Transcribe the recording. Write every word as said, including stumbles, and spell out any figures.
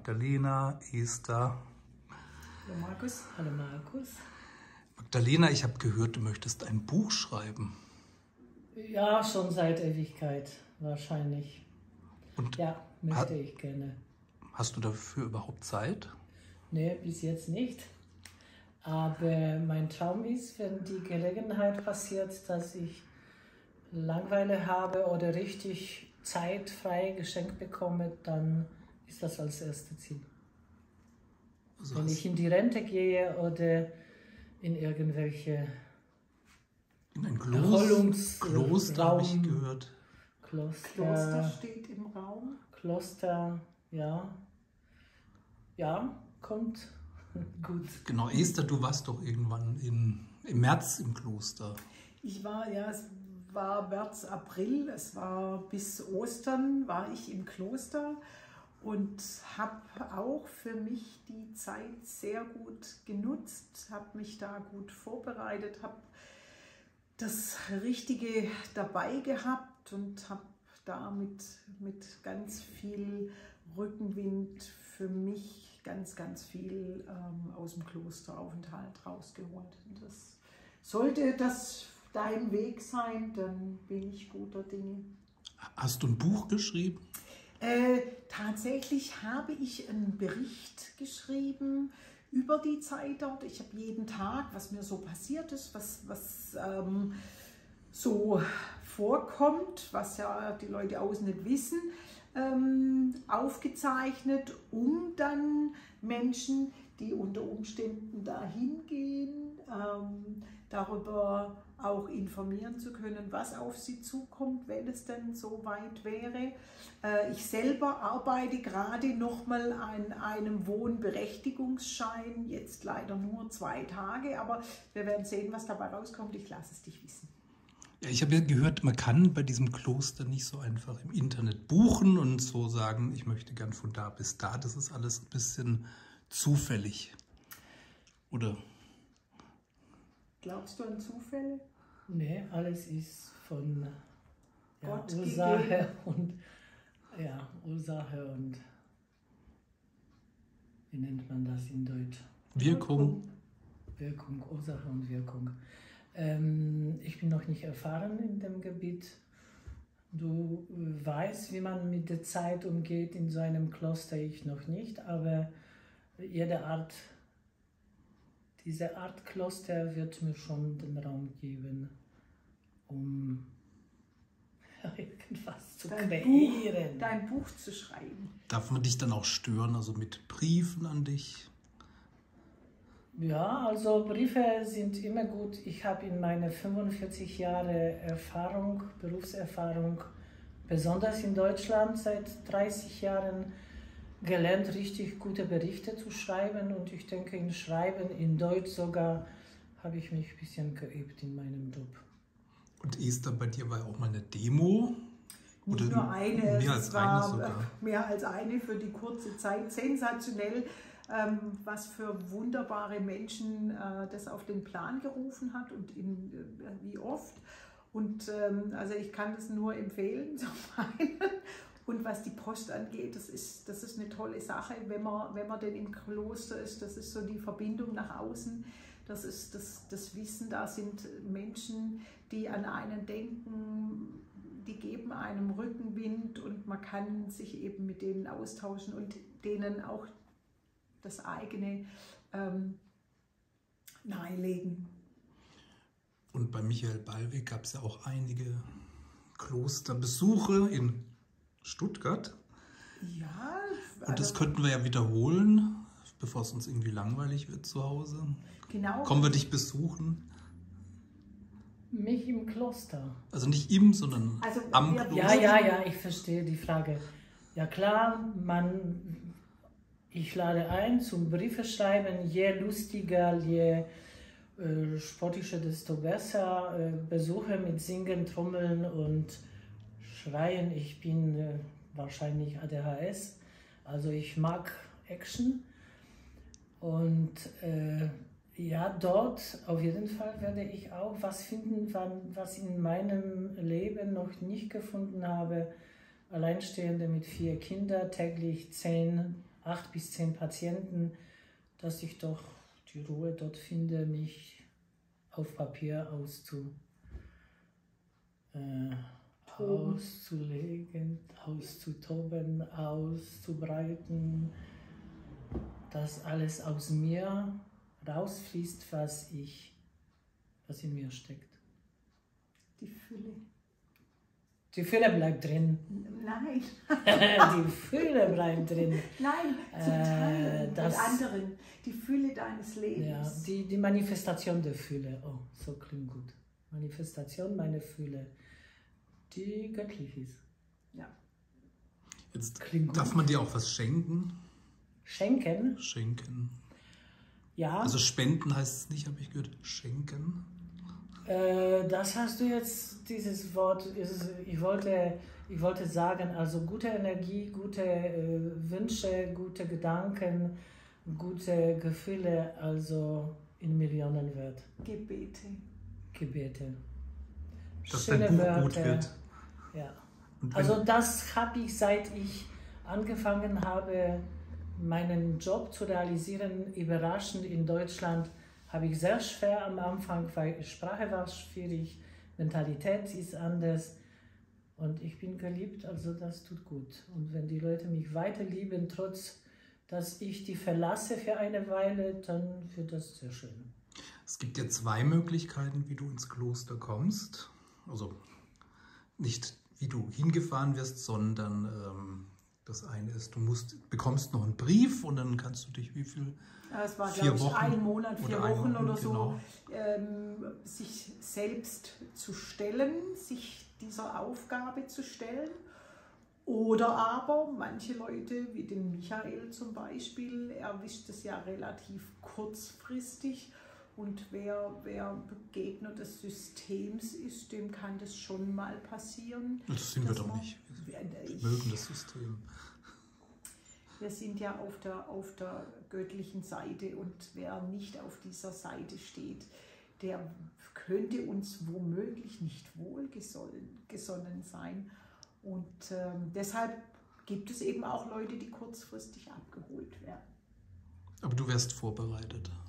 Magdalena, Esther. Hallo Markus. Hallo Markus. Magdalena, ich habe gehört, du möchtest ein Buch schreiben. Ja, schon seit Ewigkeit wahrscheinlich. Und ja, möchte ich gerne. Hast du dafür überhaupt Zeit? Nee, bis jetzt nicht. Aber mein Traum ist, wenn die Gelegenheit passiert, dass ich Langeweile habe oder richtig Zeit frei geschenkt bekomme, dann ist das als erstes Ziel. Also wenn ich in die Rente gehe oder in irgendwelche in ein Klos Kloster, habe ich Raum, gehört. Kloster, Kloster steht im Raum. Kloster, ja. Ja, kommt gut. Genau, Esther, du warst doch irgendwann in, im März im Kloster. Ich war, ja, es war März, April, es war bis Ostern, war ich im Kloster und habe auch für mich die Zeit sehr gut genutzt, habe mich da gut vorbereitet, habe das Richtige dabei gehabt und habe damit mit ganz viel Rückenwind für mich ganz, ganz viel ähm, aus dem Klosteraufenthalt rausgeholt. Und das sollte das dein Weg sein, dann bin ich guter Dinge. Hast du ein Buch geschrieben? Äh, tatsächlich habe ich einen Bericht geschrieben über die Zeit dort. Ich habe jeden Tag, was mir so passiert ist, was, was ähm, so vorkommt, was ja die Leute außen nicht wissen, ähm, aufgezeichnet, um dann Menschen, die unter Umständen dahin gehen, ähm, darüber auch informieren zu können, was auf sie zukommt, wenn es denn so weit wäre. Äh, ich selber arbeite gerade nochmal an einem Wohnberechtigungsschein, jetzt leider nur zwei Tage, aber wir werden sehen, was dabei rauskommt. Ich lasse es dich wissen. Ja, ich habe ja gehört, man kann bei diesem Kloster nicht so einfach im Internet buchen und so sagen, ich möchte gern von da bis da. Das ist alles ein bisschen zufällig, oder? Glaubst du an Zufälle? Nee, alles ist von ja, Gott Ursache gegeben. und ja, Ursache und wie nennt man das in Deutsch? Wirkung. Wirkung, Ursache und Wirkung. Ähm, ich bin noch nicht erfahren in dem Gebiet. Du weißt, wie man mit der Zeit umgeht in so einem Kloster, ich noch nicht, aber jede Art Diese Art Kloster wird mir schon den Raum geben, um irgendwas zu Dein kreieren. Buch, dein Buch zu schreiben. Darf man dich dann auch stören, also mit Briefen an dich? Ja, also Briefe sind immer gut. Ich habe in meinen fünfundvierzig Jahren Erfahrung, Berufserfahrung, besonders in Deutschland seit dreißig Jahren, gelernt, richtig gute Berichte zu schreiben, und ich denke, in Schreiben, in Deutsch sogar, habe ich mich ein bisschen geübt in meinem Job. Und Esther, bei dir war ja auch mal eine Demo? Nicht Oder nur eine, mehr es als war eine sogar. mehr als eine für die kurze Zeit. Sensationell, ähm, was für wunderbare Menschen äh, das auf den Plan gerufen hat und in, äh, wie oft. Und ähm, also ich kann das nur empfehlen, zum einen. Und was die Post angeht, das ist, das ist eine tolle Sache, wenn man, wenn man denn im Kloster ist. Das ist so die Verbindung nach außen. Das ist das, das Wissen, da sind Menschen, die an einen denken, die geben einem Rückenwind, und man kann sich eben mit denen austauschen und denen auch das eigene ähm, nahelegen. Und bei Michael Ballweg gab es ja auch einige Klosterbesuche in Stuttgart. Ja. Also und das könnten wir ja wiederholen, bevor es uns irgendwie langweilig wird zu Hause. Genau. Kommen wir dich besuchen? Mich im Kloster? Also nicht im, sondern also am wir, Kloster? Ja, ja, ja, ich verstehe die Frage. Ja klar, man, ich lade ein zum Briefe schreiben, je lustiger, je äh, sportlicher, desto besser. Äh, Besuche mit Singen, Trommeln und Schreien. Ich bin äh, wahrscheinlich A D H S, also ich mag Action. Und äh, ja, dort auf jeden Fall werde ich auch was finden, was in meinem Leben noch nicht gefunden habe. Alleinstehende mit vier Kindern, täglich zehn acht bis zehn Patienten, dass ich doch die Ruhe dort finde, mich auf Papier auszu, äh, auszulegen, auszutoben, auszubreiten, dass alles aus mir rausfließt, was ich, was in mir steckt. Die Fülle. Die Fülle bleibt drin. Nein. Die Fülle bleibt drin. Nein, zu teilen äh, das, mit anderen. Die Fülle deines Lebens. Ja, die, die Manifestation der Fülle. Oh, so klingt gut. Manifestation meiner Fülle, die göttlich ist. Ja. Jetzt Klingt darf gut. man dir auch was schenken? Schenken? Schenken. Ja. Also spenden heißt es nicht, habe ich gehört. Schenken. Äh, das hast du jetzt, dieses Wort, ist, ich, wollte, ich wollte sagen, also gute Energie, gute äh, Wünsche, gute Gedanken, gute Gefühle, also in Millionen wert. Gebete. Gebete. Dass Schöne dein Buch Wörter. gut wird. Ja. Und wenn- Also das habe ich, seit ich angefangen habe, meinen Job zu realisieren, überraschend in Deutschland, habe ich sehr schwer am Anfang, weil Sprache war schwierig, Mentalität ist anders und ich bin geliebt, also das tut gut. Und wenn die Leute mich weiter lieben, trotz dass ich die verlasse für eine Weile, dann wird das sehr schön. Es gibt ja zwei Möglichkeiten, wie du ins Kloster kommst. Also nicht wie du hingefahren wirst, sondern ähm, das eine ist, du musst, bekommst noch einen Brief und dann kannst du dich wie viel? Ja, es war, Vier glaube ich, Wochen ein Monat, vier oder ein Wochen Monat, oder so, genau. ähm, sich selbst zu stellen, sich dieser Aufgabe zu stellen. Oder aber manche Leute, wie den Michael zum Beispiel, erwischt es ja relativ kurzfristig. Und wer, wer Gegner des Systems ist, dem kann das schon mal passieren. Das sind wir dass doch man- nicht. Wir Ich- mögen das System. Wir sind ja auf der, auf der göttlichen Seite und wer nicht auf dieser Seite steht, der könnte uns womöglich nicht wohlgesonnen gesonnen sein. Und ähm, deshalb gibt es eben auch Leute, die kurzfristig abgeholt werden. Aber du wärst vorbereitet.